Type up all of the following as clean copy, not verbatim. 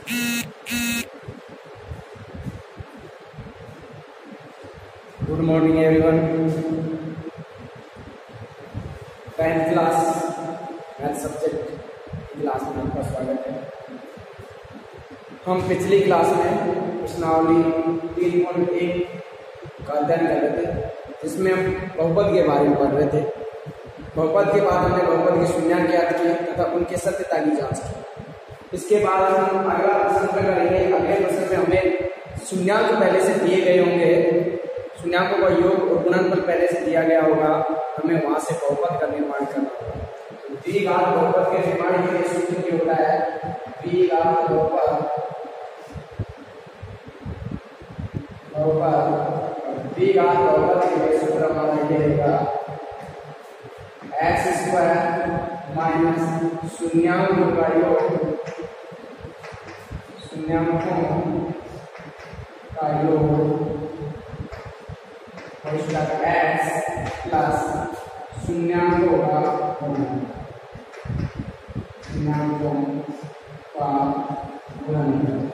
Good morning everyone. 10th class math subject class में आपका स्वागत है। हम पिछली क्लास में प्रश्नावली 3.1 का अध्ययन कर रहे थे, जिसमें हम बहुपद के बारे में पढ़ रहे थे। बहुपद के बाद हमने बहुपद के शून्याङ्क ज्ञात किए तथा उनके सत्यता की जांच की। इसके बाद हम अगला प्रश्न करेंगे। अगले प्रश्न में हमें शून्याङ्क पहले से दिए गए होंगे, शून्याङ्कों का योग और गुणनफल पहले से दिया गया होगा, हमें वहां से बहुपद का निर्माण करना होगा। तो द्विघात बहुपद के निर्माण के लिए सूत्र क्या होता है? द्विघात बहुपद द्विघात बहुपद के लिए सूत्र हमारा ये रहेगा x स्क्वायर माइनस शून्याङ्कों का योग, शून्याङ्कों का योग और उसका x प्लस शून्याङ्कों का गुणन, शून्याङ्कों का गुणन।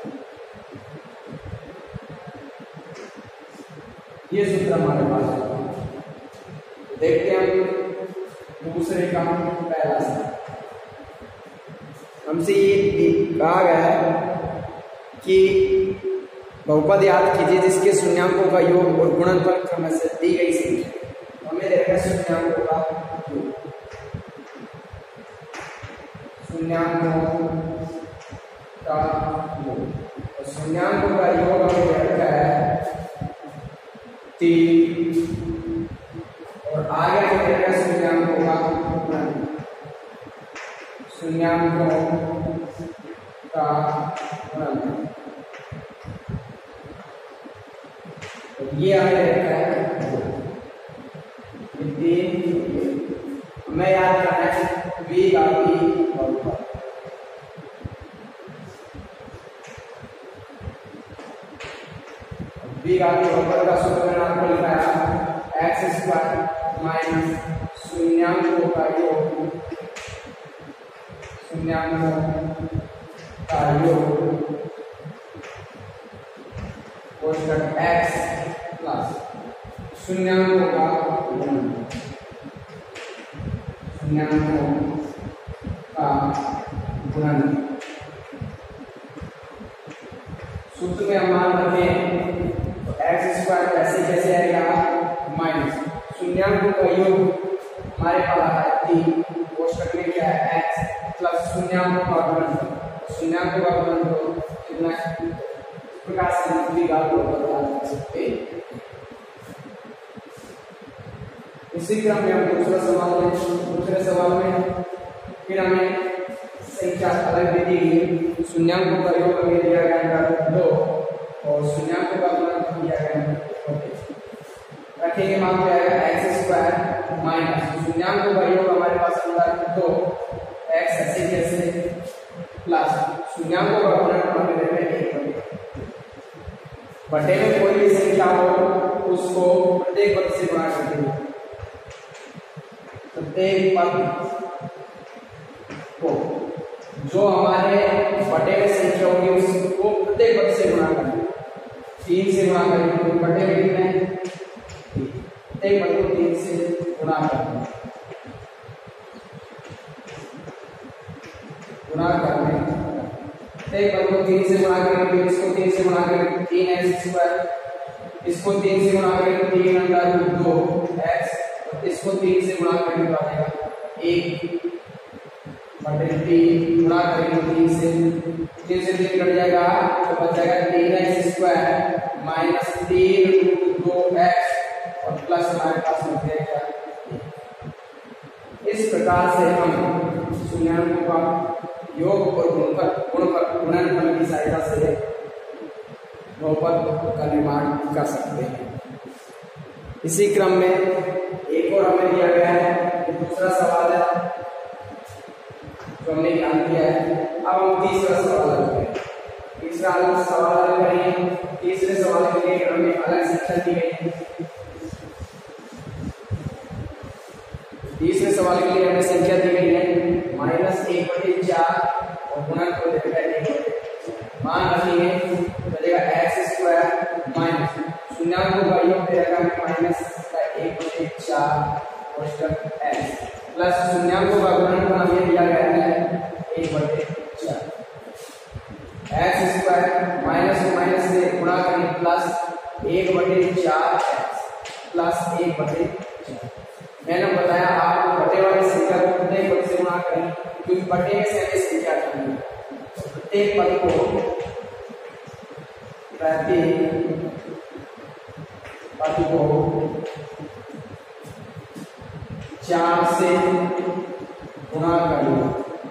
ये सूत्र हमारे पास है। देखते हैं दूसरे का पहला सा। हमसे ये कहा गया है कि बहुपद याद कीजिए जिसके शून्याङ्कों का योग और गुणनफल क्रम से दी गई संख्या। हमें देखा शून्याङ्कों का योग, शून्याङ्कों का योग और शून्याङ्कों का योग हमें देखा है 3 और आगे हमें देखा शून्याङ्कों का गुणन, शून्याङ्कों का गुणन। ये हमें देखा है हमें याद करना है द्विघाती बहुपद। द्विघाती बहुपद का सूत्र मैंने आपको लिखा है x स्क्वायर माइनस शून्याङ्कों का योग, शून्याङ्कों का योग और x प्लस शून्याङ्कों का गुणन, शून्याङ्कों का गुणन। सूत्र में हम मान रखें तो x स्क्वायर ऐसे कैसे आएगा माइनस शून्याङ्कों का योग हमारे पास है 3, कोष्ठक में क्या है x प्लस शून्याङ्कों का गुणन, शून्याङ्कों का गुणन तो कितना प्रकार से द्विघात बहुपद बना सकते हैं। इसी क्रम में हम दूसरे सवाल में फिर हमें संख्या अलग दे दी गई। शून्याङ्कों का योग हमें दिया गया है 2 और शून्याङ्कों का गुणन दिया गया है 4। रखेंगे मान क्या आएगा x स्क्वायर माइनस शून्याङ्कों का योग हमारे पास होगा 2 x ऐसे कैसे प्लस शून्याङ्कों का गुणन हमें देना है 1 बटे में कोई भी संख्या हो उसको प्रत्येक पद से गुणा करते हैं। प्रत्येक पद को जो हमारे बटे में संख्या होगी उसको प्रत्येक पद से गुणा करें। 3 से गुणा करें तो बटे में कितना है? प्रत्येक पद को 3 से गुणा करें, गुणा करने प्रत्येक पद को 3 से गुणा करेंगे, इसको 3 से गुणा करेंगे 3x स्क्वायर, इसको 3 से गुणा करेंगे 3 अंडर 2x और इसको 3 से गुणा करेंगे तो आएगा 1 बटे 3 गुणा करेंगे 3 से 3 कट जाएगा तो बच जाएगा 3x square minus 3 root 2x और प्लस हमारे पास बच जाएगा। इस प्रकार से हम शून्याङ्कों का योग और गुणनफल की सहायता से बहुपद का निर्माण कर सकते हैं। इसी क्रम में एक और हमें दिया गया है, दूसरा सवाल है जो हमने ध्यान किया है। अब हम तीसरा सवाल हल करेंगे। तीसरा सवाल हल करेंगे। तीसरे सवाल के लिए हमें अलग संख्या दी गई है। तीसरे सवाल के लिए हमें संख्या दी गई है -1/4 और गुणन को देखा है मान रखेंगे बचेगा एक्स स्क्वायर माइनस शून्याङ्कों का योग दे रखा है माइनस का 1/4 कोष्टक एक्स प्लस शून्याङ्कों का गुणनफल हमें दिया गया है 1/4 एक्स स्क्वायर माइनस को माइनस से गुणा करें प्लस 1/4 प्लस 1/4। मैंने बताया आपको बटे वाली संख्या को प्रत्येक पद से गुणा करें क्योंकि बटे में से हमें संख्या चाहिए। प्रत्येक पद को पद को 4 से गुणा कर लो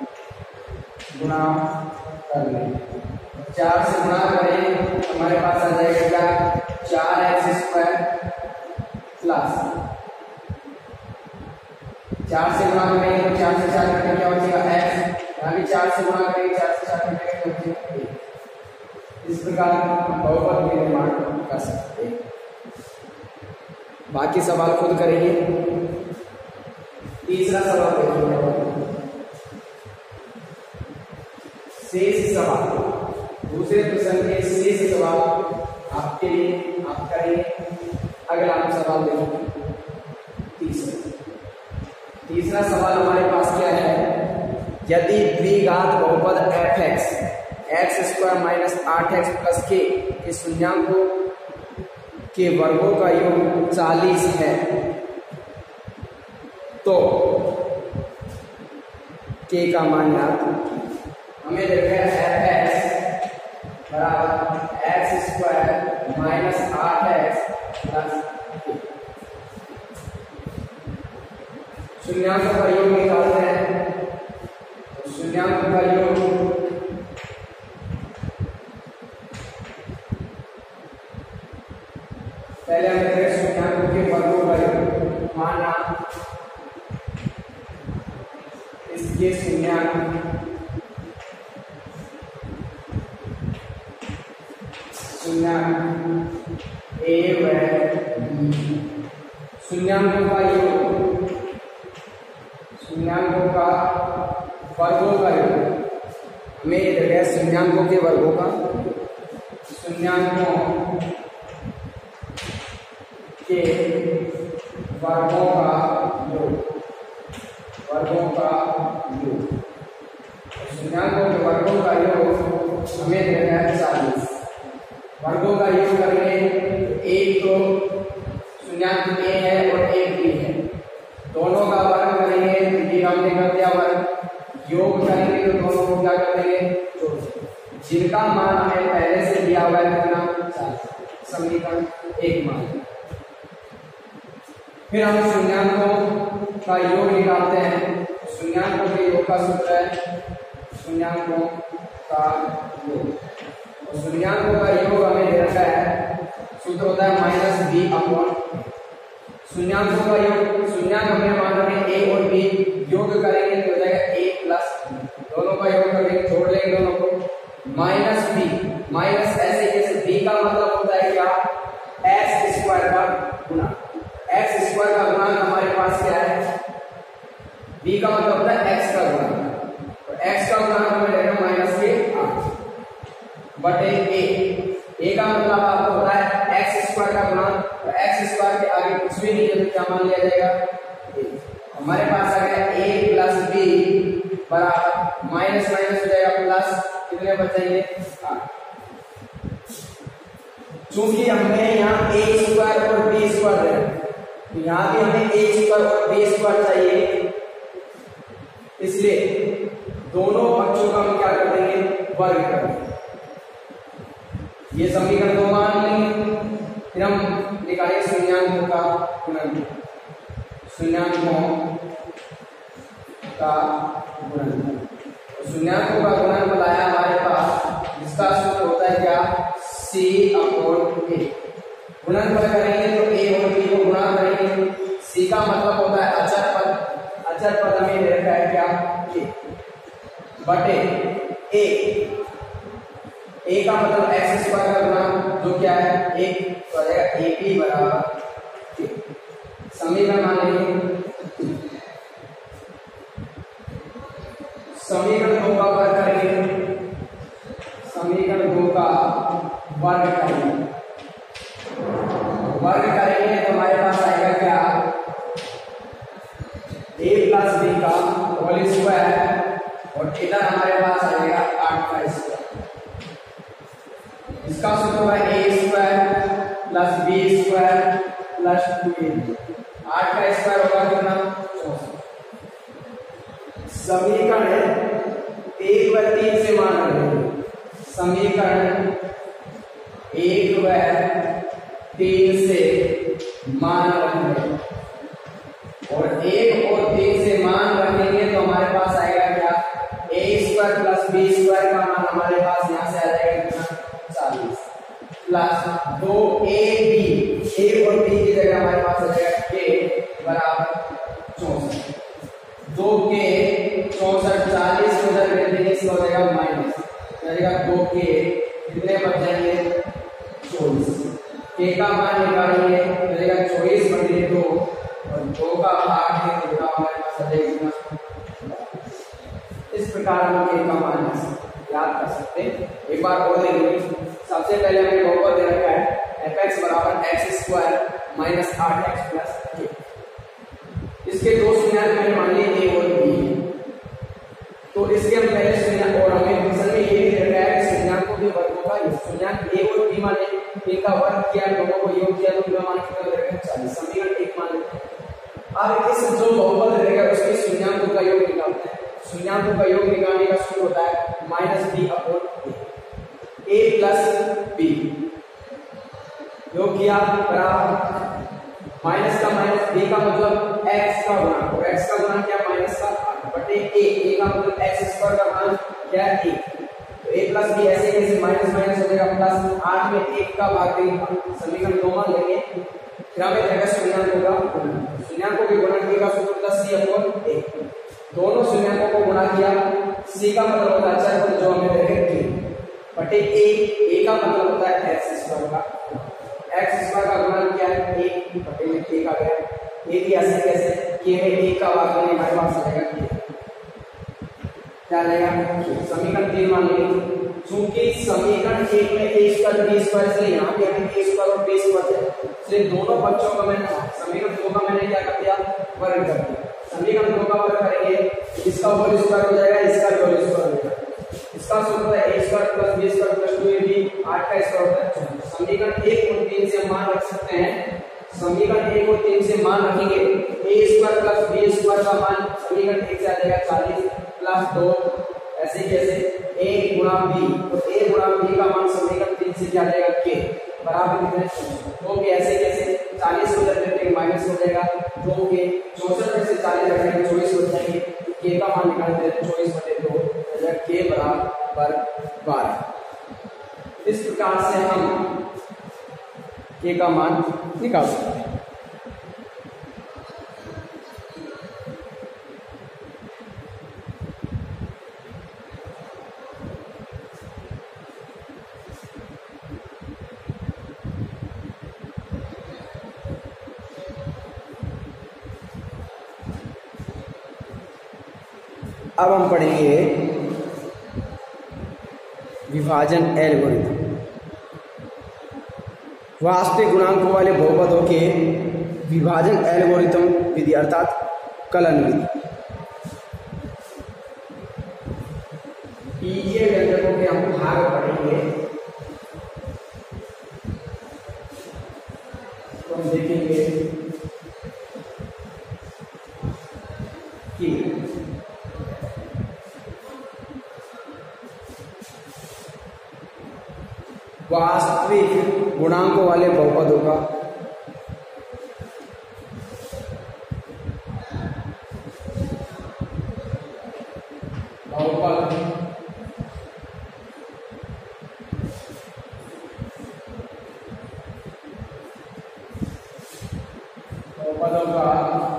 4 से गुणा करें हमारे पास आ जाएगा क्या 4x स्क्वायर प्लस 4 से गुणा करेंगे तो 4 से 4 कटेगा क्या बचेगा x यहाँ भी 4 से गुणा करेंगे 4 से 4 कटेगा क्या बचेगा a। इस प्रकार हम बहुपद के निर्माण कर सकते हैं। बाकी सवाल खुद करेंगे। तीसरा सवाल देखिए शेष सवाल दूसरे प्रश्न के शेष सवाल आपके लिए आप करेंगे। अगला हम सवाल देखेंगे तीसरा सवाल हमारे पास क्या है यदि द्विघात बहुपद f(x) x square minus 8x plus k के शून्याङ्कों के वर्गों का योग 40 है तो k का मान ज्ञात हमें देखा है f(x) बराबर x square minus 8x plus शून्याङ्कों का योग निकालते हैं तो शून्याङ्कों का योग पहले हमें देखें शून्याङ्कों के वर्गों का योग माना इसके शून्याङ्क a व b शून्याङ्कों का योग शून्याङ्कों का वर्गों का योग हमें देखा शून्याङ्कों के वर्गों का शून्याङ्कों के वर्गों का योग शून्याङ्कों के वर्गों का योग हमें देखा है 40 वर्गों का योग करेंगे एक तो शून्याङ्क a है और एक b है दोनों का वर्ग करेंगे हमने कर दिया वर्ग योग करेंगे तो दोनों को क्या कर देंगे जोड़ जिनका मान हमें पहले से दिया हुआ है कितना 40 समीकरण 1 मान फिर हम शून्याङ्कों का योग निकालते हैं शून्याङ्कों के योग का सूत्र है शून्याङ्कों का योग शून्याङ्कों का योग हमें दे रखा है सूत्र होता है माइनस b अपॉन शून्याङ्कों का योग शून्याङ्क हमें मान रहे a और b योग करेंगे तो हो जाएगा a प्लस दोनों का योग करेंगे जोड़ लेंगे दोनों को माइनस b माइनस ऐसे जैसे b का मतलब होता है क्या x स्क्वायर का गुणा x स्क्वायर का गुणा हमारे पास क्या है b का मतलब होता है x का गुणा तो x का गुणा हमें लेना माइनस के 8 बटे a का मतलब आपको होता है x स्क्वायर का गुणा तो x स्क्वायर के आगे कुछ भी नहीं है तो क्या मान लिया जाएगा हमारे पास आ गया a प्लस b बराबर माइनस माइनस हो जाएगा प्लस कितने बचेंगे 8 चूंकि हमने यहाँ a स्क्वायर और b स्क्वायर है तो यहाँ भी हमें a स्क्वायर और b स्क्वायर चाहिए इसलिए दोनों पक्षों का हम क्या कर देंगे वर्ग कर देंगे ये समीकरण 2 मान लेंगे फिर हम निकालेंगे शून्याङ्कों का गुणनफल शून्याङ्कों का गुणनफल आया हमारे पास जिसका सूत्र होता है क्या c अपॉन a गुणनफल करेंगे तो a और b को गुणा करेंगे c का मतलब होता है अचर पद हमें दे रखा है क्या a बटे a का मतलब x स्क्वायर का गुणा जो क्या है 1 तो आ जाएगा ab बराबर समीकरण मान लेंगे समीकरण 2 का वर्ग करेंगे समीकरण वर्ग करेंगे, वर्ग करेंगे तो हमारे पास आएगा क्या, a प्लस बी का होल स्क्वायर और इधर हमारे पास आएगा 8 का स्क्वायर। इसका सूत्र है a square plus B square plus 2ab। 8 का स्क्वायर होगा कितना, 64। समीकरण 1 व 3 से मान रखेंगे, समीकरण 1 व 3 से मान रखेंगे और 1 और 3 से मान रखेंगे तो हमारे पास आएगा क्या, a square plus B square का मान हमारे पास यहां से आ जाएगा कितना, 40 प्लस 2ab, a और b की जगह हमारे पास आ जाएगा k बराबर 64। 2 के 64 40 को उधर कर देंगे, इसका हो जाएगा माइनस, जाएगा 2 के कितने बच जाएंगे, 24। k का मान निकालेंगे तो जाएगा 24 बटे 2 और 2 का भाग है तो हमारे पास आ जाएगा। इस प्रकार हम k का मान याद कर सकते हैं। एक बार और देखेंगे, सबसे पहले हमें बहुपद दे रखा है fx बराबर x square minus 8x plus k। इसके दो शून्यांक मैंने मान लिए a और b, तो इसके हम पहले शून्यांक, और हमें असल में ये भी दे रखा है कि शून्यांकों के वर्गों का शून्यांक a और b माने a का वर्ग किया, दोनों को योग किया तो इनका मान कितना दे रखा है, 40। समीकरण 1 मान लेते हैं। अब इस जो बहुपद रहेगा उसके शून्याकों का योग निकालते हैं। शून्याकों का योग निकालने का सूत्र होता है minus B upon A plus B. योग किया बराबर माइनस का माइनस, बी का मतलब x का गुणा, और x का गुणा क्या, माइनस का 8 बटे a का मतलब x स्क्वायर का मान क्या है, 1। तो a प्लस बी ऐसे कैसे माइनस माइनस हो जाएगा प्लस, 8 में 1 का भाग देंगे, समीकरण 2 मान लेंगे। फिर हमें रहेगा शून्याकों का गुणा, शून्याकों के गुणा का सूत्र होता है c अपॉन a। दोनों शून्याकों को गुणा किया, c का मतलब होता है अचर जो हमें देखे k बटे a का मतलब होता है x स्क्वायर का, x स्क्वायर का गुणा क्या है, 1 बटे में k का गया, ये भी ऐसे कैसे, k में 1 का भाग देंगे, हमारे पास आ जाएगा k, क्या आएगा, समीकरण 3 मान लेंगे। चूंकि समीकरण 1 में a स्क्वायर b स्क्वायर, इसलिए यहाँ पे हमें a स्क्वायर और b स्क्वायर है, इसलिए दोनों बच्चों का मैंने समीकरण 2 का मैंने क्या कर दिया, वर्ग कर दिया। समीकरण 2 का वर्ग करेंगे, इसका होल स्क्वायर हो जाएगा, इसका भी होल स्क्वायर हो जाएगा। इसका सूत्र है a square plus b square plus 2ab, 8 का स्क्वायर होता है 24। समीकरण 1 और 3 से मान रख सकते हैं, समीकरण 1 और 3 से मान रखेंगे, a square plus b square का मान समीकरण 1 से आ जाएगा 40 प्लस 2 ऐसे कैसे a गुणा b, तो a गुणा b का मान समीकरण 3 से क्या आ जाएगा, k बराबर कितने, 2 के ऐसे कैसे 40 को उधर करके माइनस हो जाएगा, 2 के 64 में से 40 रखेंगे 24 हो जाएंगे, k का मान निकालते हैं 24 बटे 2, k बराबर 12। इस प्रकार से हम k का मान निकाल सकते हैं। अब हम पढ़ेंगे विभाजन एल्गोरिथम। वास्तविक गुणांकों वाले बहुपदों के विभाजन एल्गोरिथम विधि अर्थात कलन विधि। बीजीय व्यंजकों के हम भाग पढ़ेंगे, तो हम देखेंगे कि वास्तविक गुणांकों वाले बहुपदों का बहुपद बहुपदों का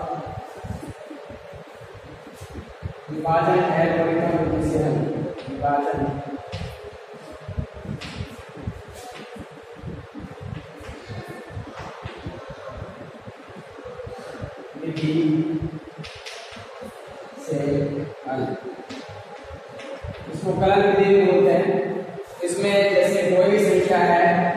विभाजन एल्गोरिथम विधि से हम विभाजन से इसको कलन विधि बोलते हैं। इसको उसमें जैसे कोई भी संख्या है,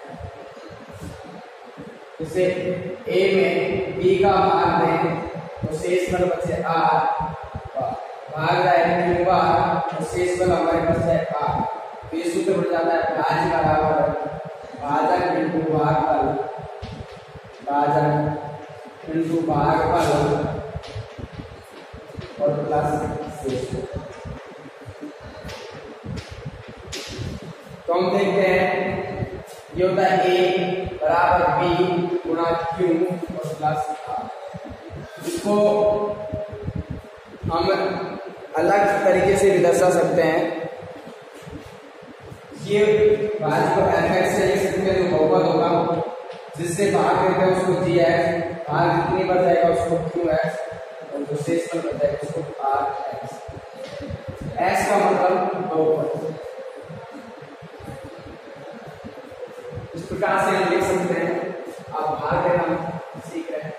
जैसे a में b का भाग दें तो शेष फल बचे r, भाग जाएगा q बार तो शेष फल हमारे पास है r। तो ये सूत्र बन जाता है भाज्य बराबर भाजक इंटू भागफल, भाजक इंटू भागफल और प्लस शेष। तो हम देखते हैं ये होता है a बराबर b गुणा q और प्लस r। इसको हम अलग तरीके से भी दर्शा सकते हैं। ये भाज्य को fx से लिख सकते हैं, जो बहुपद होगा जिससे भाग देते हैं उसको gx, भाग जितनी बढ़ जाएगा उसको qx और जो शेष फल बच जाएगा उसको rx। x का मतलब बहुपद। इस प्रकार से हम लिख सकते हैं। आप भाग देना सीख रहे हैं।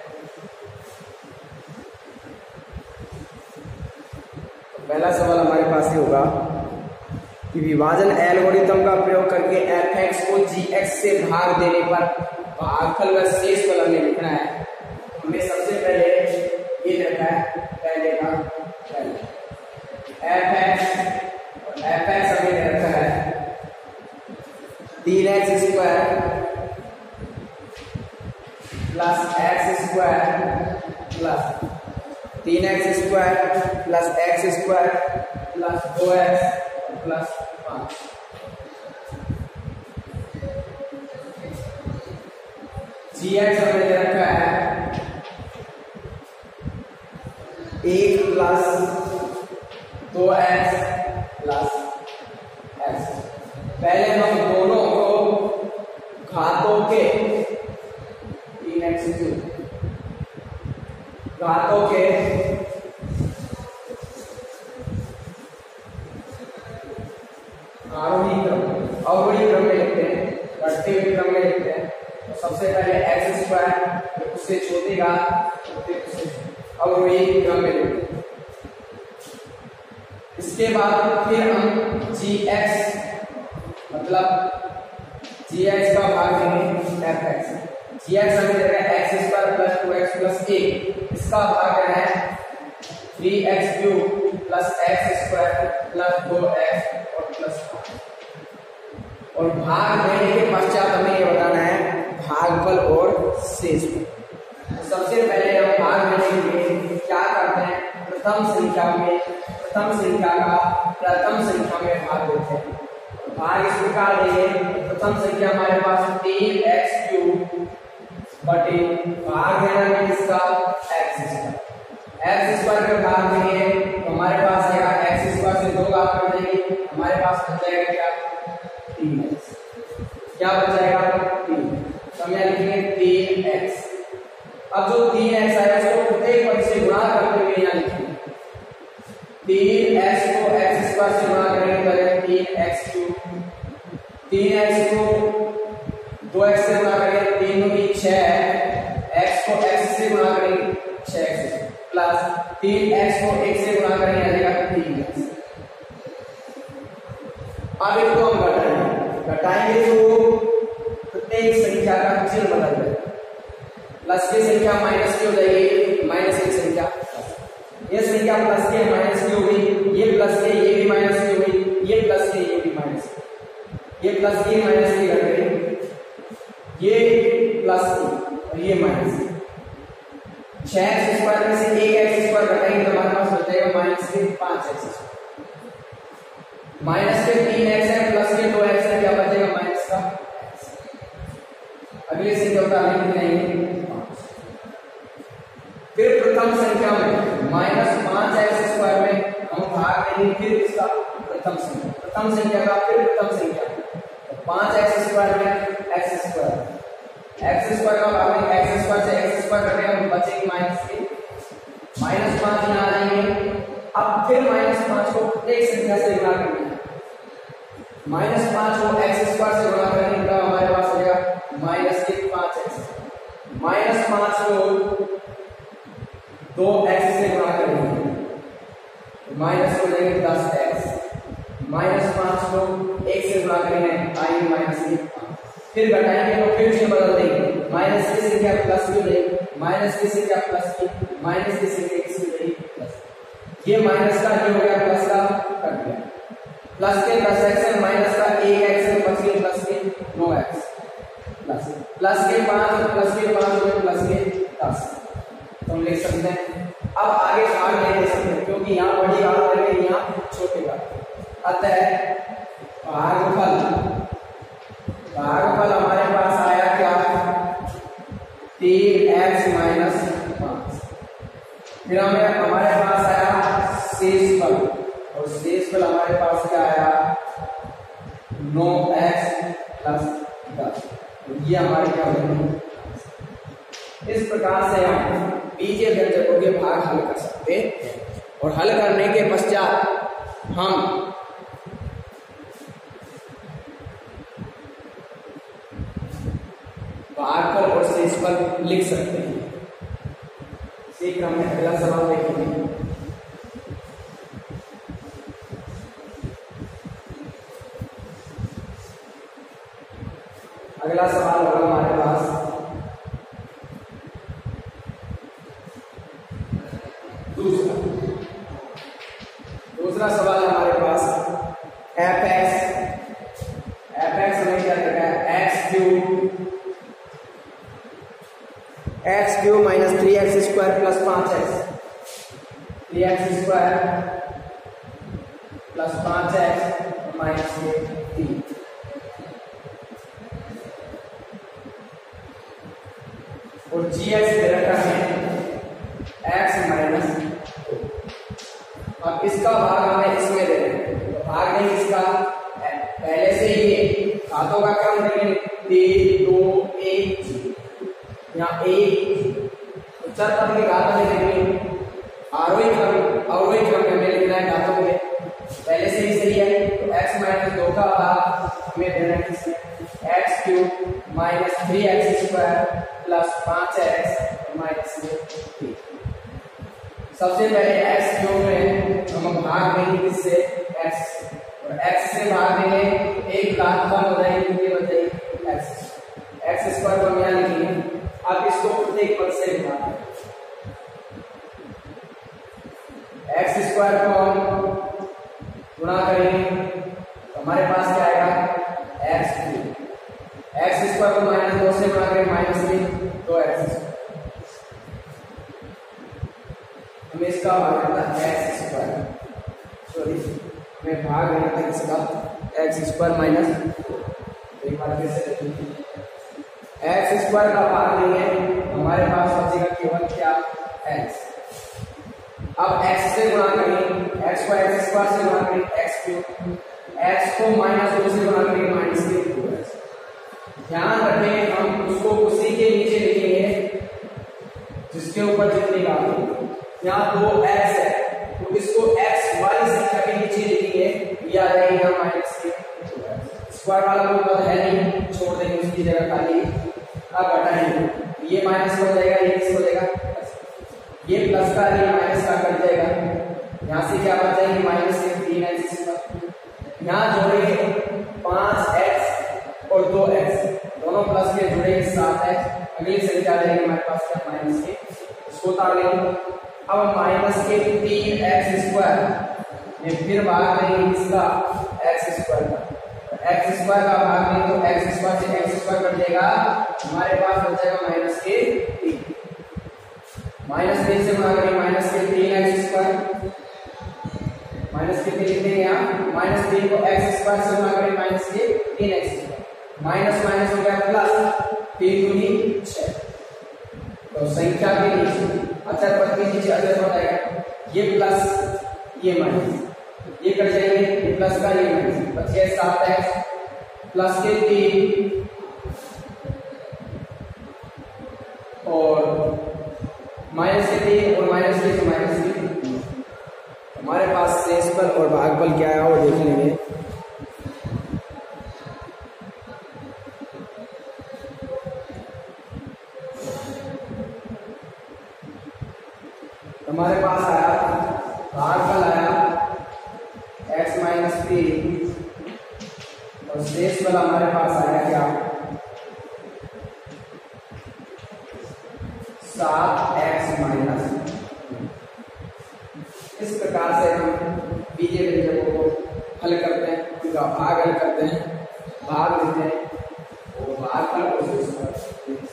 तो पहला सवाल हमारे पास ये होगा कि विभाजन एल्गोरिथम का प्रयोग करके fx को gx से भाग देने पर भागफल व शेष फल हमें लिखना है। हमने सबसे पहले ये रखा है, पहले का fx हमने रखा है 3x square plus x square plus 3x square plus x square plus 2x plus 5। gx हमने दे रखा है 1 प्लस 2x प्लस x। पहले हम दोनों को घातों के 3x घातों के अवरोही क्रम में लिखते हैं, बढ़ते हुए क्रम में लिखते हैं। तो सबसे पहले x स्क्वायर उससे छोटे का अवरोही क्रम में लिखते हैं। इसके बाद फिर हम gx मतलब gx का भाग देंगे fx। gx हमें दे रहा है x square plus 2x plus 1, इसका भाग देना है 3x cube plus x square plus 2x और प्लस 5। और भाग देने के पश्चात हमें ये बताना है भागफल और शेष फल। तो सबसे पहले हम भाग देने के लिए क्या करते हैं, प्रथम संख्या का प्रथम संख्या में भाग देते हैं। भाग इस प्रकार देंगे, प्रथम संख्या हमारे पास 3x क्यूब बटे भाग देना है किसका, x स्क्वायर का भाग देंगे तो हमारे पास आएगा x स्क्वायर से 2 घात कर देंगे, हमारे पास बच जाएगा क्या 3x। क्या बच जाएगा 3। तो हम यहाँ लिखेंगे 3x। अब जो 3x आया उसको प्रत्येक पद से गुणा करते हुए यहाँ लिखेंगे 3x को x स्क्वायर से गुणा करेंगे तो आएगा 3x क्यूब, 3x को 2x से गुणा करेंगे 3 दूनी 6, x को x से गुणा करेंगे 6x प्लस 3x को 1 से गुणा करेंगे आ जाएगा 3x। अब इसको हम घटाएंगे तो प्रत्येक संख्या का चिन्ह बदल जाएगा। प्लस की संख्या माइनस की हो जाएगी, माइनस की संख्या ये संख्या प्लस की माइनस की होगी, ये प्लस की ये भी माइनस की होगी, ये प्लस की ये भी माइनस की, ये प्लस की माइनस की घट गई, ये प्लस की और ये माइनस की। 6x स्क्वायर में से 1x स्क्वायर घटाएंगे तो हमारे पास बच जाएगा माइनस के 5x। माइनस के 3x है प्लस के 2x है, क्या बचेगा माइनस का। अगली संख्या होता है नहीं। फिर प्रथम संख्या में माइनस 5x स्क्वायर में हम भाग देंगे फिर इसका प्रथम संख्या का फिर प्रथम संख्या 5x स्क्वायर में x स्क्वायर का भाग में x स्क्वायर से x स्क्वायर कटेगा तो बचेगी माइनस के -5 यहाँ आ जाएंगे। अब फिर -5 को प्रत्येक संख्या से गुणा करना है, -5 को x स्क्वायर से गुणा करेंगे तो हमारे पास हो जाएगा -5x, -5 को 2x से गुणा करेंगे माइनस हो जाएंगे 10x, -5 को 1 से गुणा करेंगे आएंगे माइनस के, फिर घटाएंगे तो फिर से बदल देंगे, माइनस की संख्या प्लस की हो जाएगी, माइनस की संख्या प्लस की, माइनस की संख्या किसकी हो जाएगी प्लस। ये माइनस का ये हो गया प्लस का कट गया, प्लस के 10x है, माइनस का 1x बच गया प्लस के 9x, प्लस के 5 और प्लस के 5 और प्लस के 10, तो हम लिख सकते हैं। अब आगे भाग नहीं दे सकते क्योंकि यहाँ बड़ी बात करेंगे, यहाँ छोटी बात। अतः भागफल हमारे पास आया क्या 3x माइनस 5, फिर हमारे पास आया शेषफल, और शेषफल हमारे पास क्या आया 9x प्लस 10, ये हमारे क्या होंगे। इस प्रकार से हम बीजीय व्यंजकों के भाग हल कर सकते हैं, और हल करने के पश्चात हम भागफल और शेषफल लिख सकते हैं। इसी क्रम में अगला सवाल देखेंगे। अगला सवाल होगा हमारे पास दूसरा सवाल हमारे पास fx हमें क्या देगा x cube minus 3x square plus 5x, 3x square plus 5x minus 3, और gx दे रखा है x माइनस 2। अब इसका भाग हमें इसमें दे रहे हैं, तो भाग नहीं इसका पहले से ही हाथों का क्रम देंगे 3 2 1, यहाँ 1 चार पद के घात में देंगे, आरोही क्रम में हमें लिखना है घातों में, पहले से ही सही है। तो x माइनस 2 का भाग हमें देना है किसमें x cube minus 3x square plus 5x minus 3। सबसे पहले x क्यूब में हम भाग देंगे किससे x, और x से भाग देंगे एक घातफल हो जाएगी, ये बन जाएगी x स्क्वायर को हम यहाँ लिखेंगे। अब इसको प्रत्येक पद से भाग, x स्क्वायर को हम गुणा करेंगे तो हमारे पास क्या आएगा x क्यूब, x स्क्वायर को माइनस 2 से गुणा करेंगे माइनस 3 2x, हमें इसका भाग आता है x स्क्वायर, सॉरी हमें भाग लेना था इसका x स्क्वायर माइनस, एक बार फिर से देखिए x स्क्वायर का भाग नहीं है, हमारे पास बचेगा केवल क्या x। अब x से गुणा करेंगे, x को x स्क्वायर से गुणा करेंगे x क्यूब, x को माइनस 2 से गुणा करेंगे माइनस 3। ध्यान रखें हम उसको उसी के नीचे लिखेंगे जिसके ऊपर जितनी बात होगी। यहाँ 2x है तो इसको x वाली संख्या के नीचे लिखेंगे, या रहेगा माइनस 3। स्क्वायर वाला कोई पद है नहीं, छोड़ देंगे उसकी जगह खाली। अब घटाएंगे, ये माइनस हो जाएगा, ये किस हो जाएगा ये प्लस का ये माइनस का कट जाएगा, यहाँ से क्या बच जाएगी माइनस 3x। यहाँ जोड़ेंगे 5x और 2x, दोनों प्लस के जुड़ेंगे 7x, अगली संख्या आ जाएगी हमारे पास क्या माइनस के, इसको उतार लेंगे। अब माइनस के 3x स्क्वायर में फिर भाग देंगे इसका x स्क्वायर का, x स्क्वायर का भाग देंगे तो x स्क्वायर से x स्क्वायर कट जाएगा, हमारे पास बच जाएगा माइनस के 3, माइनस 3 से गुणा करेंगे माइनस के 3x स्क्वायर, माइनस के 3 लिख देंगे यहाँ, माइनस 3 को x स्क्वायर से गुणा करेंगे माइनस के 3x स्क्वायर, माइनस माइनस हो गया प्लस 3 दूनी 6, तो संख्या के नीचे अचर पद के नीचे अचर हो जाएगा, ये प्लस ये माइनस, ये कट जाएंगे, ये प्लस का ये माइनस, बचे 7x प्लस के 3 और माइनस के 3 और माइनस के माइनस के। हमारे पास शेषफल और भागफल क्या है वो देख लेंगे। हमारे पास आया भागफल आया x माइनस 3 और शेष वाला हमारे पास आया क्या 7x माइनस। इस प्रकार से हम बीजीय व्यंजकों को हल करते हैं, उनका भाग हल करते हैं, भाग लेते हैं और भाग का कोशिश करते हैं।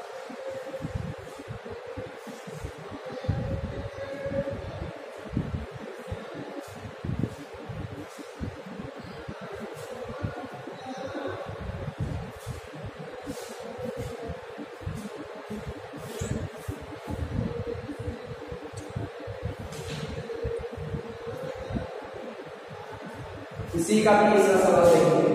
इसी का तीसरा सवाल देखिए।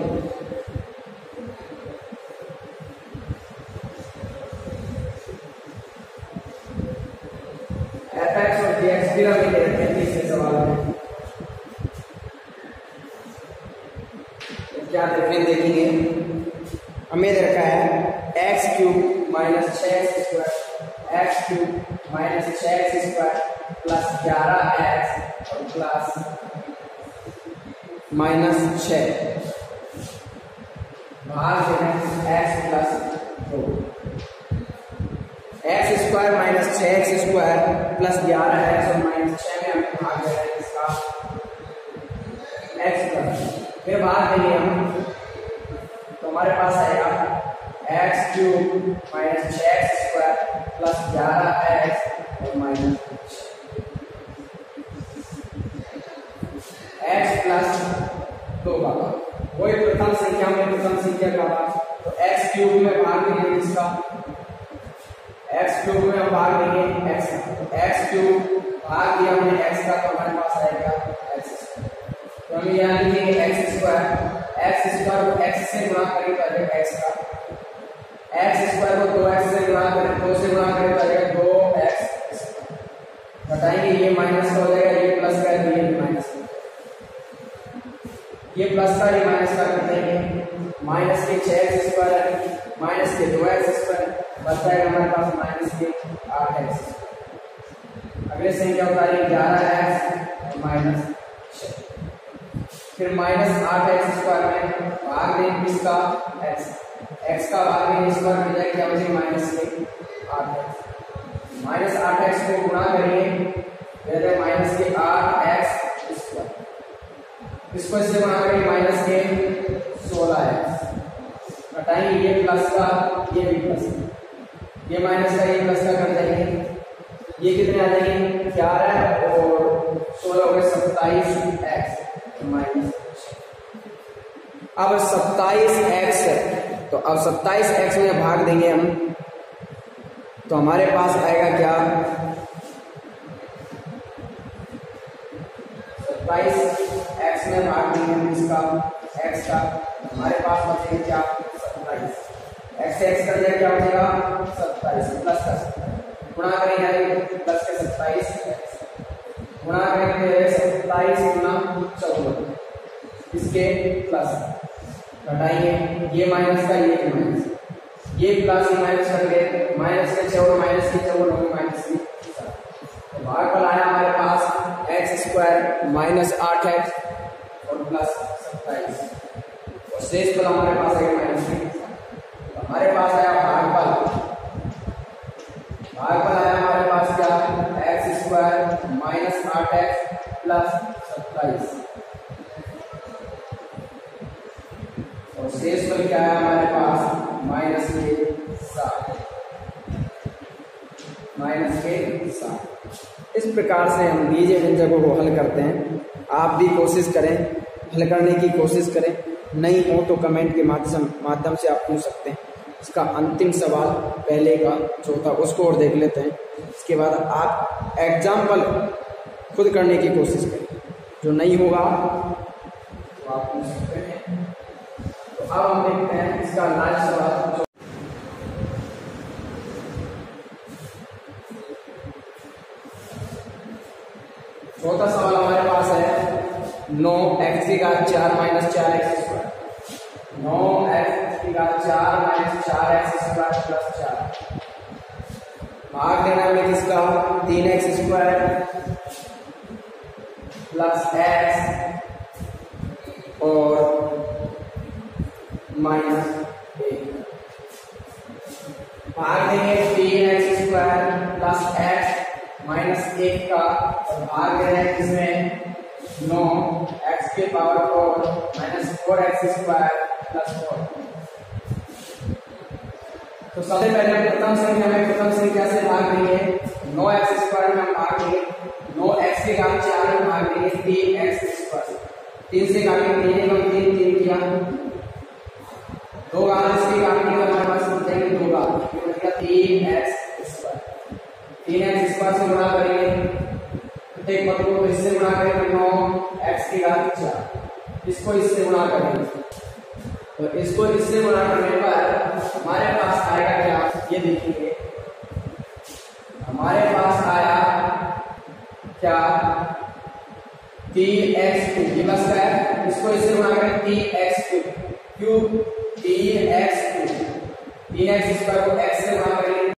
fx और dx भी हमें देखते हैं तीसरे सवाल में क्या देखेंगे। हमें दे रखा है x cube minus 6x square, x cube minus 6x square plus 11x और प्लस माइनस 6 भाग x plus 2। X square minus 6x square plus 11x और माइनस 6 में हमें भाग देना है इसका एक्स प्लस, फिर भाग देंगे हम तो हमारे पास आएगा x cube minus 6x square plus 11x और माइनस x प्लस 2 का वही प्रथम संख्या में प्रथम संख्या का भाग, तो x क्यूब में भाग देंगे इसका, x क्यूब में हम भाग देंगे x, x क्यूब भाग दिया हमने x का तो हमारे पास आएगा x स्क्वायर। तो हम यहाँ लिखेंगे x स्क्वायर को x से गुणा करें तो आएगा x का, x स्क्वायर को 2x से गुणा करें 2 से गुणा करें तो आएगा 2x स्क्वायर। बताएंगे ये माइनस का हो जाएगा, ये प्लस का है, ये माइनस का, ये प्लस का ये माइनस का कर देंगे। माइनस के 6x स्क्वायर माइनस के 2x स्क्वायर बचता है हमारे पास माइनस के 8x। अगले संख्या उतारिए 11x और माइनस 6, फिर माइनस 8x स्क्वायर में भाग दें किसका x का भाग दें स्क्वायर मिल जाएगा क्या बचेगा माइनस के 8x, माइनस 8x को गुणा करेंगे माइनस के 8x स्क्वायर, इसको इससे गुणा करेंगे माइनस के 16x, हटाएंगे ये प्लस का ये भी प्लस, ये माइनस का ये प्लस का कर देंगे, ये कितने आ जाएंगे 11 और 16 हो गए 27x माइनस। अब 27x है तो अब 27x में भाग देंगे हम तो हमारे पास आएगा क्या 27x में भाग देंगे इसका x का, हमारे पास बचेगा क्या 27, x से x कर दिया क्या बचेगा 27 प्लस का गुणा करेंगे प्लस के 27 गुणा करेंगे 27 गुना 14 इसके प्लस घटाइए ये माइनस का ये माइनस, ये प्लस ये माइनस करके माइनस के 4 माइनस के 4 होंगे माइनस की, तो भाग पर आया हमारे पास एक्स स्क्वायर माइनस 8x और प्लस 27 और शेष पर हमारे पास है माइनस की, हमारे पास आया भागफल आया हमारे पास क्या x square minus 8x plus 27 और शेष पर क्या है हमारे पास माइनस के 7। इस प्रकार से हम बीजीय व्यंजकों को हल करते हैं। आप भी कोशिश करें, हल करने की कोशिश करें, नहीं हो तो कमेंट के माध्यम से आप पूछ सकते हैं। इसका अंतिम सवाल पहले का चौथा उसको और देख लेते हैं, इसके बाद आप एग्जाम्पल खुद करने की कोशिश करें, जो नहीं होगा तो आप पूछ सकते हैं। तो अब हम देखते हैं इसका लास्ट सवाल। चौथा सवाल हमारे पास है 9x की घात 4 माइनस 4x स्क्वायर, 9x की घात 4 माइनस 4x स्क्वायर प्लस 4 भाग देना हमें किसका 3x स्क्वायर प्लस x और -1 भाग देंगे 3x² प्लस x माइनस 1 का, और भाग दे रहे हैं इसमें 9x के पावर 4 माइनस 4x² प्लस 4। तो सबसे पहले प्रथम संख्या से भाग देंगे। 9x² में हम भाग देंगे 9x के घात 4 में भाग देंगे 3x²। 3 से काटेंगे 3 और 3 किया, 2 घात इसके काटने का हमारे पास बचेंगे 2 घात, ये बचेगा 3x²। 3x² से गुणा करेंगे प्रत्येक पद को, इससे गुणा करेंगे 9x के घात 4, इसको इससे गुणा करेंगे, तो इसको इससे गुणा करने पर हमारे पास आएगा क्या, ये देखेंगे हमारे पास आया क्या 3x3, ये बस का है, इसको इससे गुणा करें 3x3 क्यूब 3x3, 3x² को x से गुणा करेंगे